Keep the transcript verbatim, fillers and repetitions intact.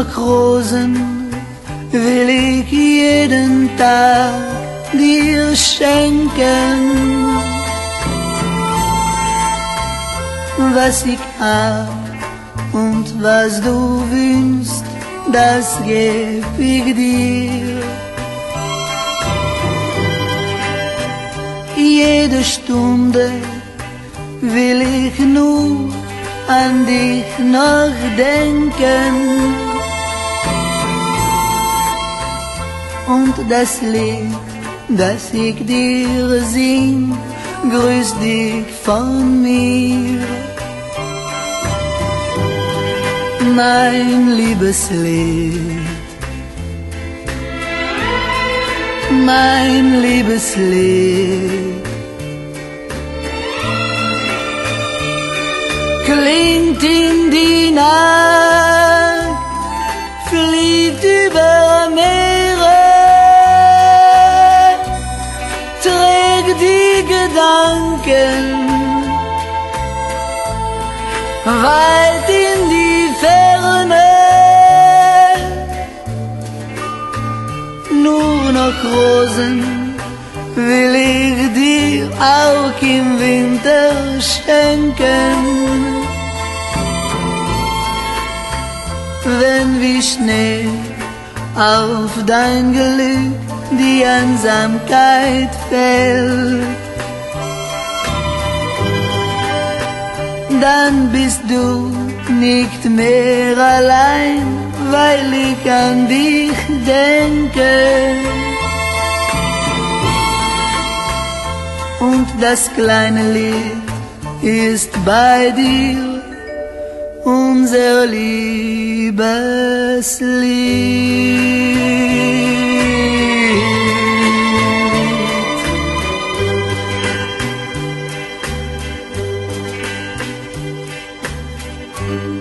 noch Rosen will ich jeden Tag dir schenken. Was ich hab und was du wünschst, das geb ich dir. Jede Stunde will ich nur an dich noch denken. Und das Lied, das ich dir sing, grüßt dich von mir. Mein liebes Lied, mein liebes Lied, klingt in die Nacht, fliegt über Meere, trägt die Gedanken weit in die Ferne. Nur noch Rosen will ich dir auch im Winter schenken. Wenn wie Schnee auf dein Glück die Einsamkeit fällt, dann bist du nicht mehr allein, weil ich an dich denke. Und das kleine Lied ist bei dir, unser Liebeslied.